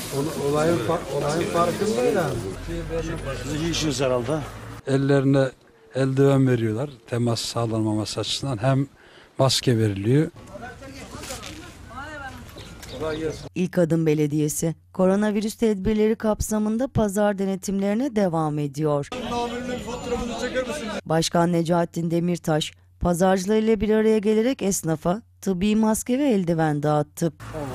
Olayın farkındayım. İşiniz herhalde. Ellerine eldiven veriyorlar temas sağlanmaması açısından. Hem maske veriliyor. İlkadım Belediyesi, koronavirüs tedbirleri kapsamında pazar denetimlerine devam ediyor. Başkan Necaettin Demirtaş, pazarcılarıyla bir araya gelerek esnafa tıbbi maske ve eldiven dağıttı.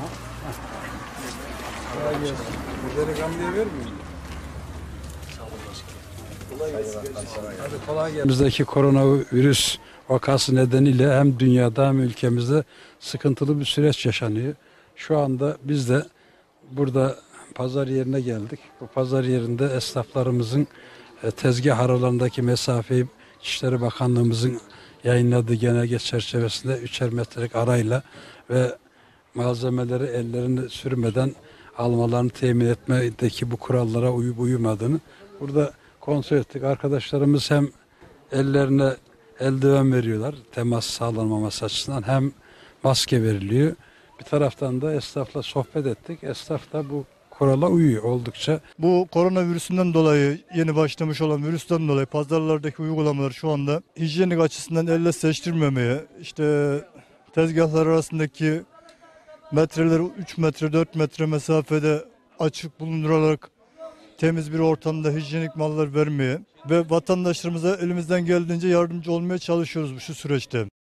Bizdeki koronavirüs vakası nedeniyle hem dünyada hem ülkemizde sıkıntılı bir süreç yaşanıyor. Şu anda biz de burada pazar yerine geldik. Bu pazar yerinde esnaflarımızın tezgah aralarındaki mesafeyi İçişleri Bakanlığımızın yayınladığı genelge çerçevesinde 3'er metrelik arayla ve malzemeleri ellerini sürmeden almalarını temin etmedeki bu kurallara uyup uyumadığını burada kontrol ettik. Arkadaşlarımız hem ellerine eldiven veriyorlar temas sağlanmaması açısından, hem maske veriliyor. Bir taraftan da esnafla sohbet ettik. Esnaf da bu kurala uyuyor oldukça. Bu koronavirüsünden dolayı, yeni başlamış olan virüsten dolayı pazarlardaki uygulamalar şu anda hijyenik açısından elle seçtirmemeye, işte tezgahlar arasındaki metreleri 3 metre 4 metre mesafede açık bulundurarak temiz bir ortamda hijyenik mallar vermeye ve vatandaşlarımıza elimizden geldiğince yardımcı olmaya çalışıyoruz şu süreçte.